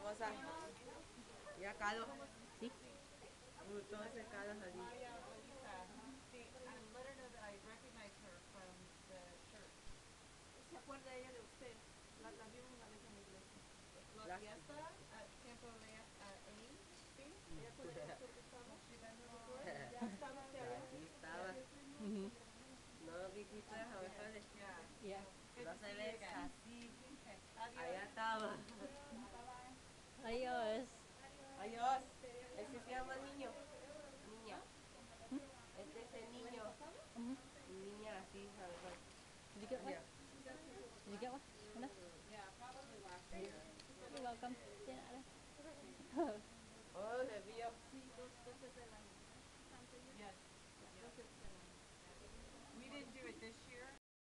cosa. Ya Carlos. ¿Sí? Todo ese Carlos allí. ¿Se acuerda ella de usted? La vimos una vez en la iglesia. La ¿Ella con el pastor Gustavo? ¿Ya estaba usted allá? Allí estaba. Mhm. No, Viquito, déjame ver. Yeah. No se ve así. Allá estaba. Adiós. Adiós. Ese se llama niño. Niña. Hmm? Este es el niño. Mhm. Niña así, ¿sabes? Did you get one? Yeah. Did you get one? Enough? You're welcome. Tiene nada. Oh, le vio. Sí, dos veces al año, ¿verdad? Santo Dios. Ya, dos veces al año.